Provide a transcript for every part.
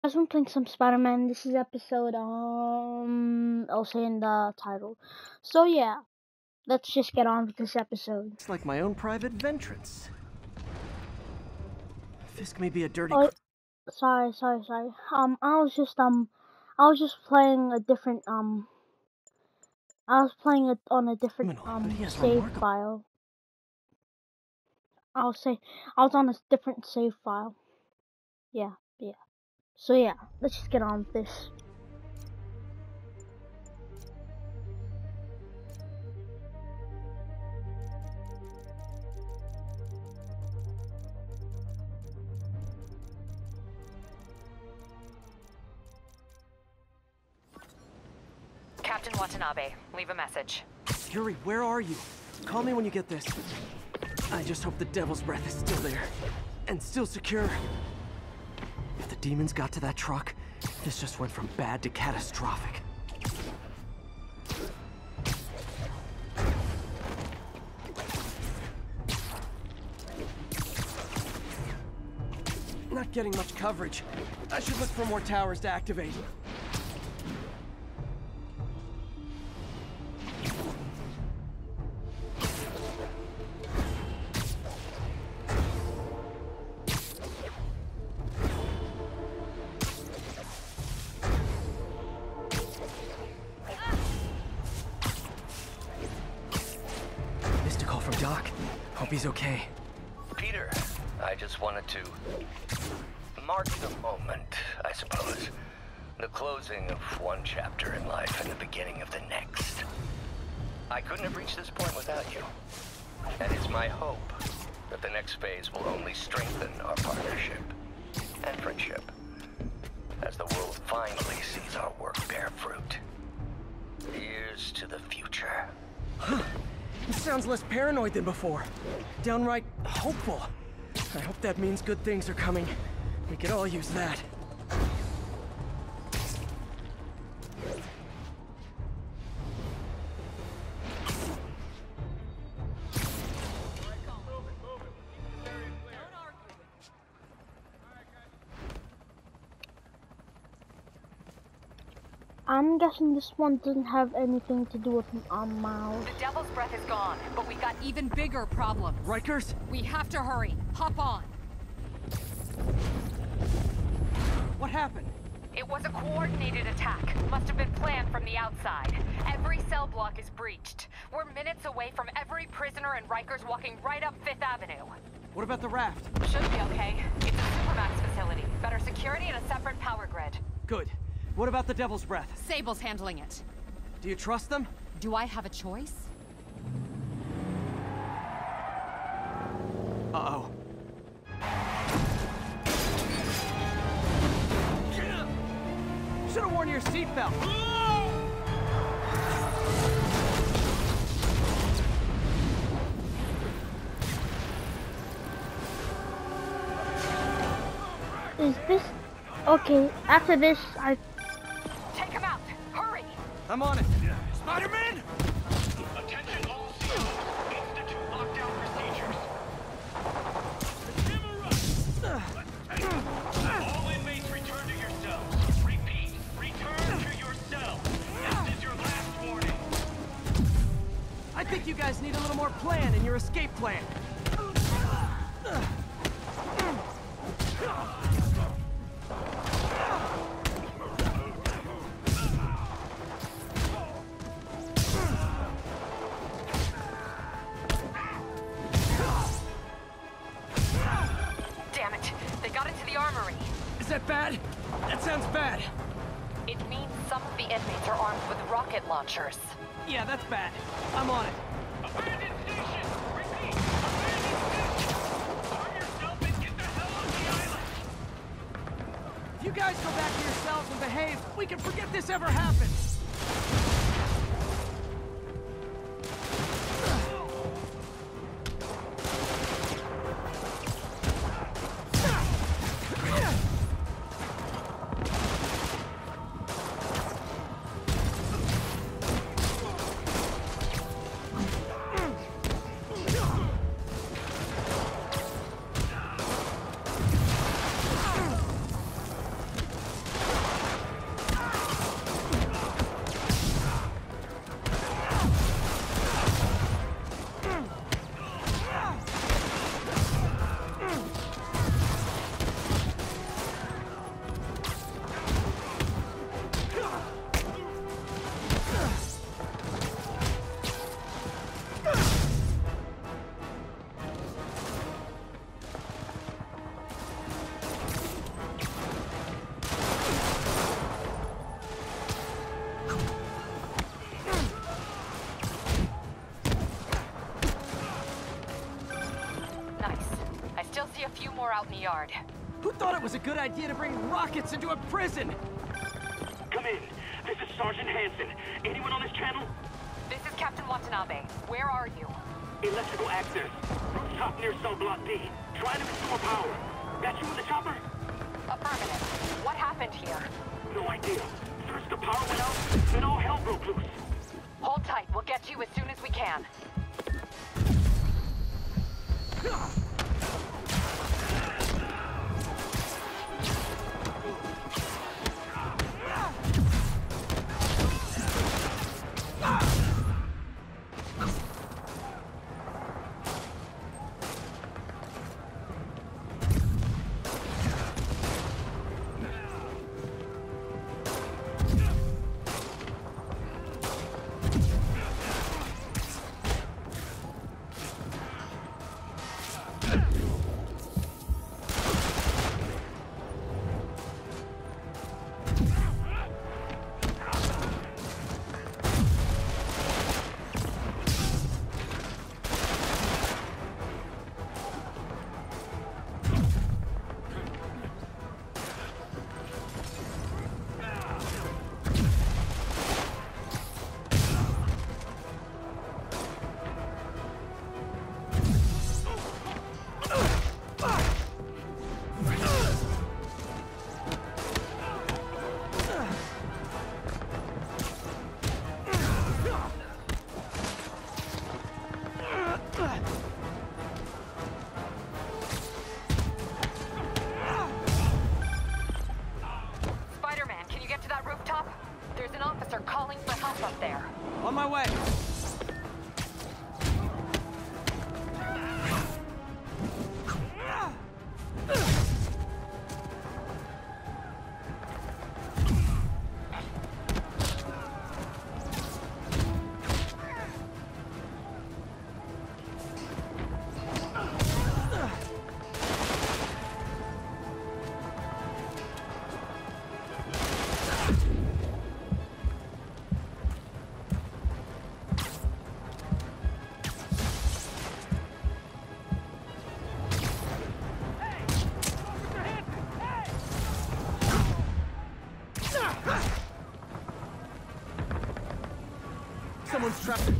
Guys, I'm playing some Spider-Man. This is episode, I'll say in the title. So yeah, let's just get on with this episode. It's like my own private ventrance. Fisk may be a dirty. Oh, sorry. I was just playing a different, I was playing it on a different, criminal, but he has save remarkable. file. I was on a different save file. Yeah. So yeah, let's just get on with this. Captain Watanabe, leave a message. Yuri, where are you? Call me when you get this. I just hope the Devil's Breath is still there. And still secure. If the demons got to that truck, this just went from bad to catastrophic. Not getting much coverage. I should look for more towers to activate. Missed a call from Doc. Hope he's okay. Peter, I just wanted to mark the moment, I suppose. The closing of one chapter in life and the beginning of the next. I couldn't have reached this point without you. And it's my hope that the next phase will only strengthen our partnership and friendship as the world finally sees our work bear fruit. Here's to the future. He sounds less paranoid than before. Downright hopeful. I hope that means good things are coming. We could all use that. I'm guessing this one doesn't have anything to do with Miles. The Devil's Breath is gone, but we got Even bigger problems. Rikers? We have to hurry. Hop on. What happened? It was a coordinated attack. Must have been planned from the outside. Every cell block is breached. We're minutes away from every prisoner and Rikers walking right up Fifth Avenue. What about the raft? Should be okay. It's a Supermax facility. Better security and a separate power grid. Good. What about the Devil's Breath? Sable's handling it. Do you trust them? Do I have a choice? Uh-oh. Should have worn your seatbelt. Is this okay? After this, I Take him out! Hurry! I'm on it. Spider-Man! Attention all seals. Institute lockdown procedures. All inmates return to your cells. Repeat, return to your cells. This is your last warning. I think you guys need a little more plan in your escape plan. Damn it! They got into the armory. Is that bad? That sounds bad. It means some of the inmates are armed with rocket launchers. Yeah, that's bad. I'm on it. Abandoned station. Repeat, abandoned station. Arm yourself and get the hell off the island. If you guys go back to yourselves and behave, we can forget this ever happened. We're out in the yard. Who thought it was a good idea to bring rockets into a prison? Come in. This is Sergeant Hansen. Anyone on this channel? This is Captain Watanabe. Where are you? Electrical access. Rooftop near cell block D. Trying to restore power. That you in the chopper? Affirmative. What happened here? No idea. First the power went out, then all hell broke loose. Hold tight. We'll get to you as soon as we can. Spider-Man, can you get to that rooftop? There's an officer calling for help up there. On my way. Someone's trapped.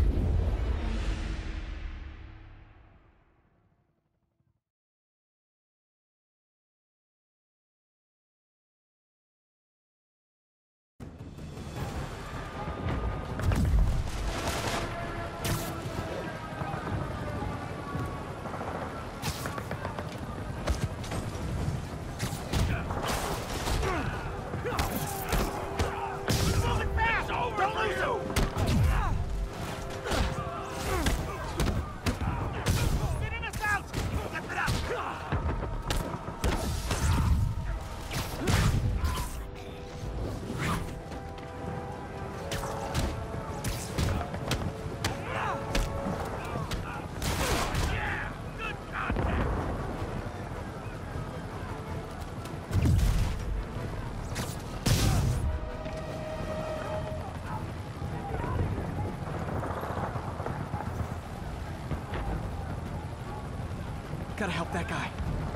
Gotta help that guy.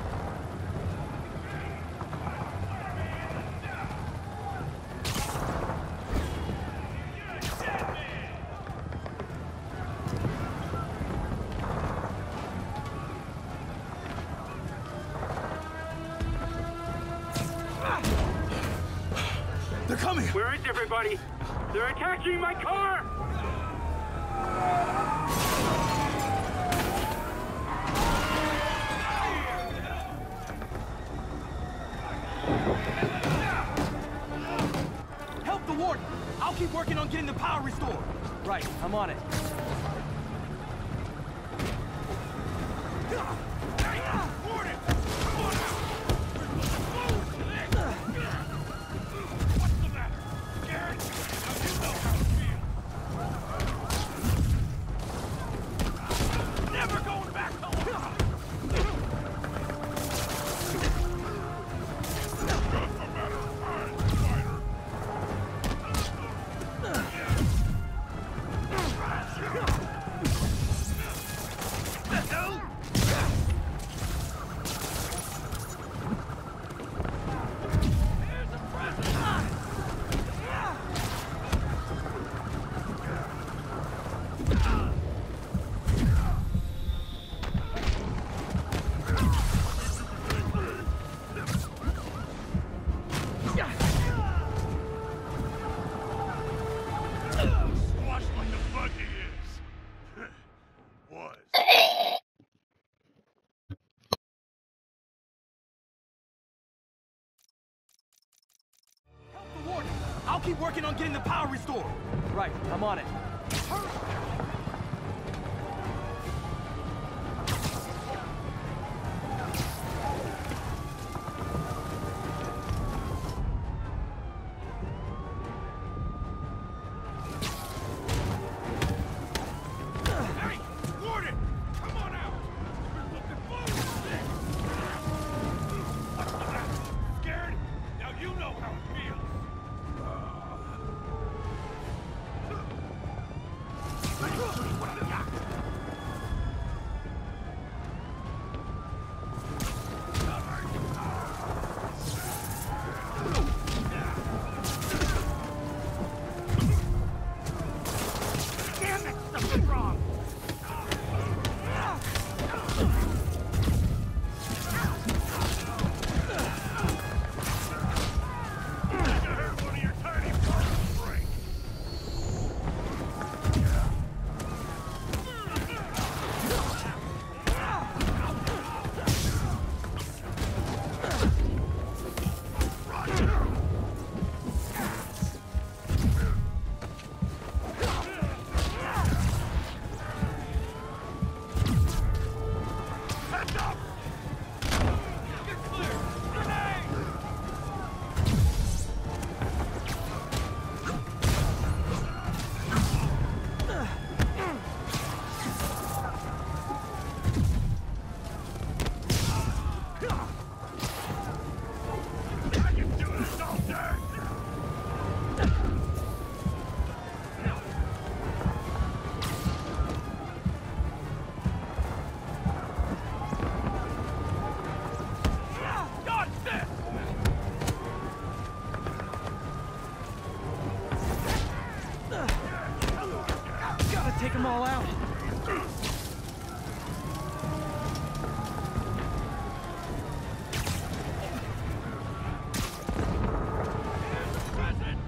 They're coming! Where is everybody? They're attacking my car! Help the warden! I'll keep working on getting the power restored. Right, I'm on it. keep working on getting the power restored. Right, I'm on it. Hey, Warden! Come on out! We're looking forward to this! What's the matter? Scared? Now you know how it feels. Let me show you what I got. Damn it! Something's wrong! I heard one of your tiny parts break. Heads up! Get clear! Grenade! I can do this all day! Dodge this! Gotta take them all out. Present!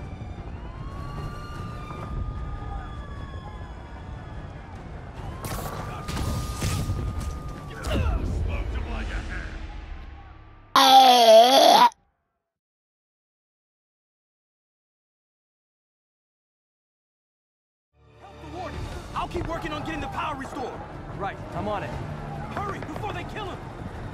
Smoked him like a hand. Help the warden! I'll keep working on getting the power restored. Right, I'm on it. Hurry, before they kill him!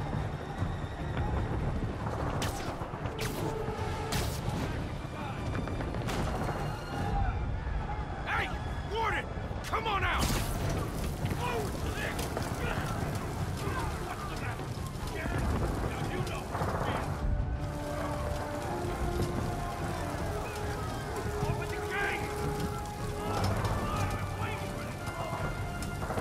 Hey, warden! Come on out! Forward to this! What's the matter? Scared? Now you know how it feels. Open the gate! I've been waiting for this.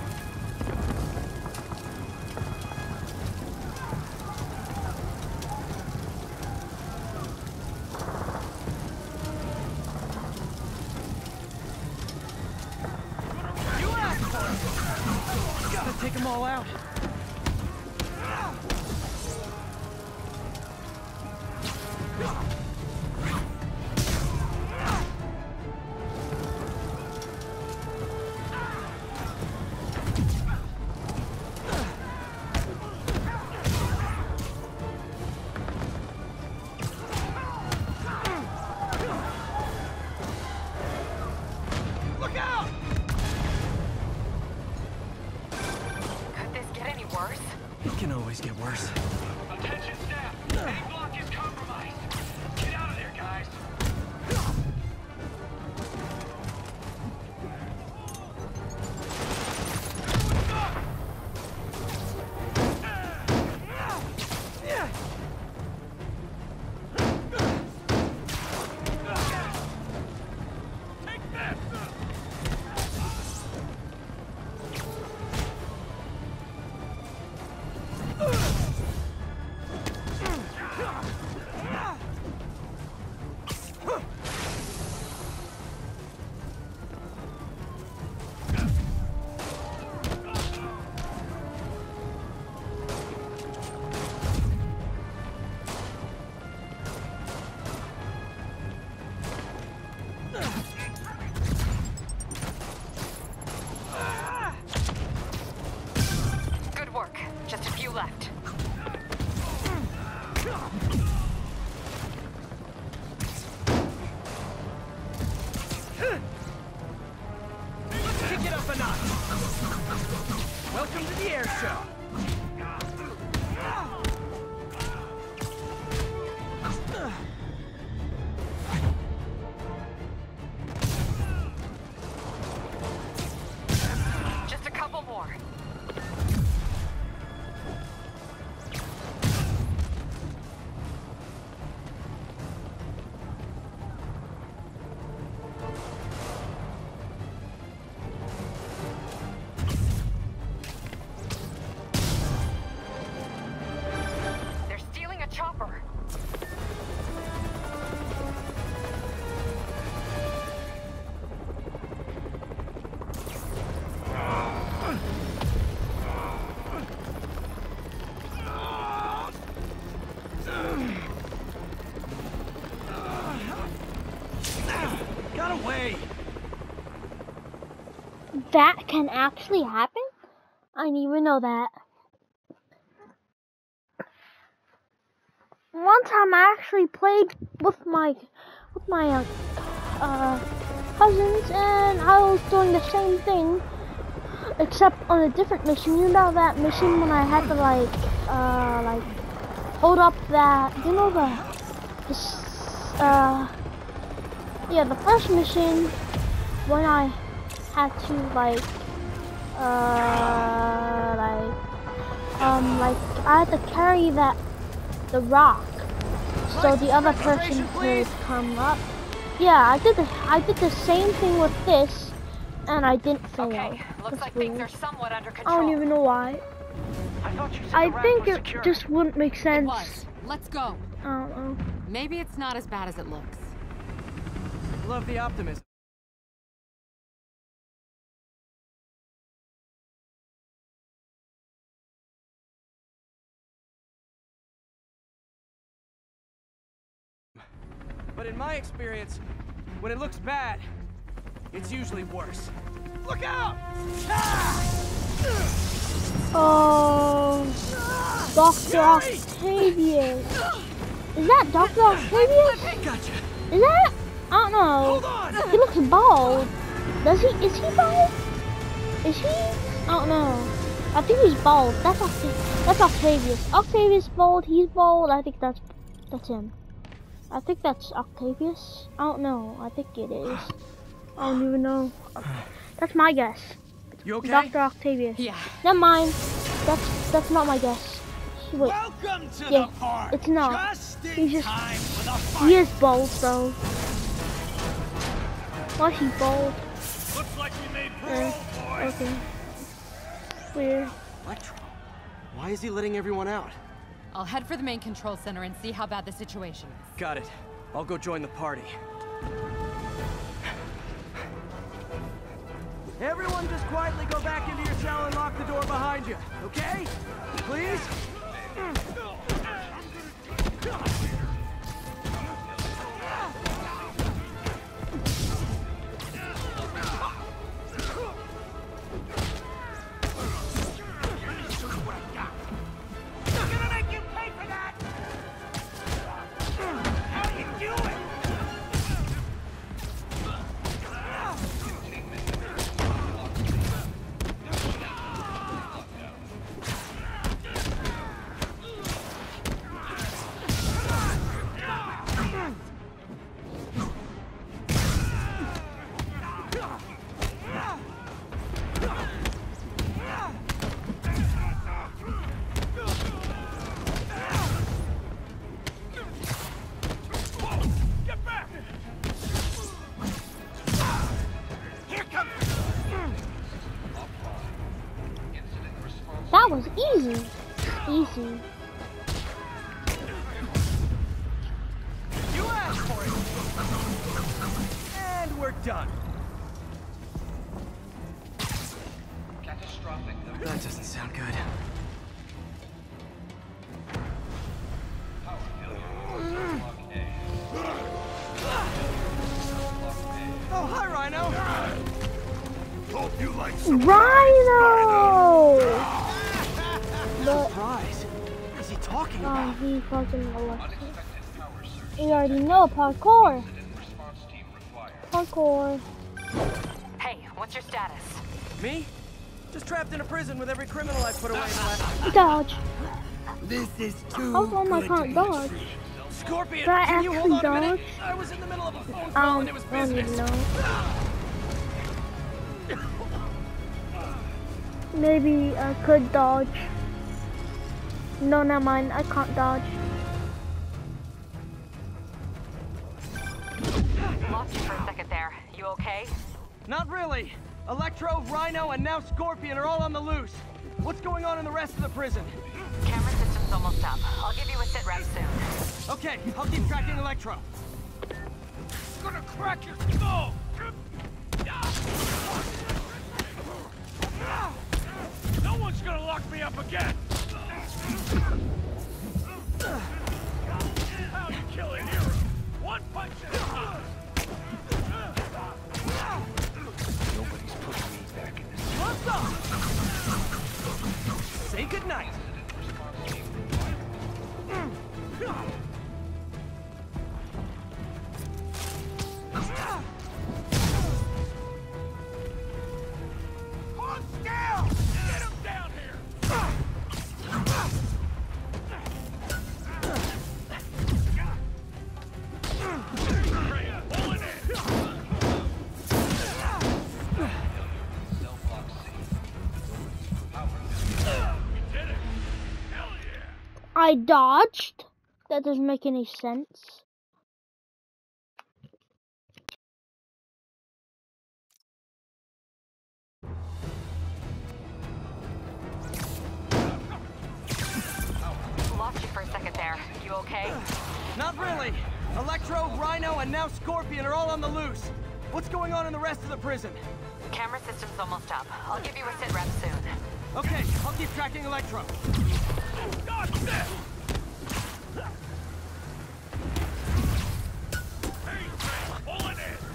You asked for it. Gotta take them all out. Look out! Could this get any worse? It can always get worse. Attention staff! A block is compromised! Get out of there, guys! Take that! Good work. Just a few left. away! That can actually happen? I didn't even know that. One time I actually played with my cousins, and I was doing the same thing, except on a different mission. You know that mission when I had to like hold up that, you know the first mission when I had to I had to carry the rock so the other person could come up. Yeah, I did the same thing with this, and I didn't fail. Okay, looks like things are somewhat under I control. don't even know why. I think it just wouldn't make It sense. was. Let's go. I don't know. Maybe it's not as bad as it looks. Love the optimism. But in my experience, when it looks bad, it's usually worse. Look out! Oh, Dr. Octavius. Is that Dr. Octavius? Gotcha. Is that? I don't know. Hold on! He looks bald. Is he bald? Is he? I don't know. I think he's bald. That's Octavius. Octavius bald. He's bald. I think that's him. I think that's Octavius. I don't know. I think it is. I don't even know. That's my guess. You okay? Dr. Octavius. Yeah. Never mind. That's not my guess. Wait. Welcome to Yeah, the park. it's not. Just He's in just- time for the fight. He is bald though. Why is he bald? Looks like we made parole, boys. Okay. Weird. Electro, why is he letting everyone out? I'll head for the main control center and see how bad the situation is. Got it. I'll go join the party. Everyone just quietly go back into your cell and lock the door behind you, okay? Please? I'm gonna make you pay for that. How do you do it? Get back! Here comes. That was easy. Easy. You asked for it! And we're done. That doesn't sound good. Oh, hi, Rhino! Hope you like Rhino! But Surprise! What is he talking oh, about? he fucking Alexa. You already know parkour. Parkour. Hey, what's your status? Me? Just trapped in a prison with every criminal I've put away in the last... Dodge. This is too How come I can't dodge? Scorpion, Did I can you hold actually on a minute? dodge? I was in the middle of a phone call and it was I don't business. even know. Maybe I could dodge. No, never mind. I can't dodge. Lost you for a second there. You okay? Not really. Electro, Rhino, and now Scorpion are all on the loose. What's going on in the rest of the prison? Camera system's almost up. I'll give you a sit rep soon. Okay, I'll keep tracking Electro. gonna crack your skull! No one's gonna lock me up again! How you kill a hero? One punch at a time! Stop! Say goodnight. Hold still! Get him down here! Pull it in! I dodged? That doesn't make any sense. Lost you for a second there. You okay? Not really. Electro, Rhino, and now Scorpion are all on the loose. What's going on in the rest of the prison? Camera system's almost up. I'll give you a sit rep soon. Okay, I'll keep tracking Electro. God damn! Hey, pull it in!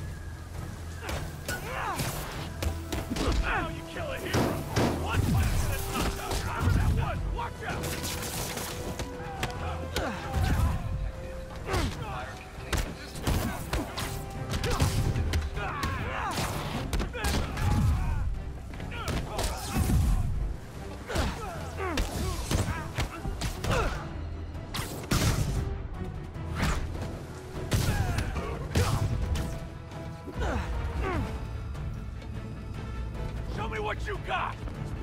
Now you kill a hero! One punch and it's knocked out! Remember that one! Watch out! Show me what you got!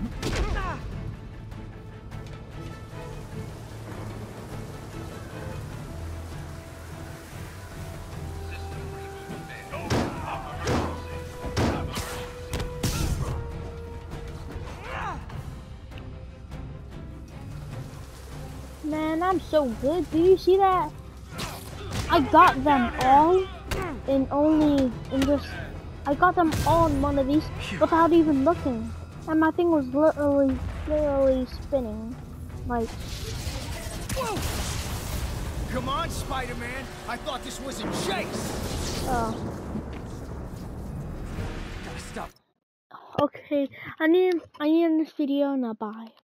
Man, I'm so good. Do you see that? I got them all I got them all in one of these without even looking. And my thing was literally spinning. Like, Come on, Spider-Man! I thought this was a chase! oh. Gotta stop. Okay, I need to end this video now. Bye.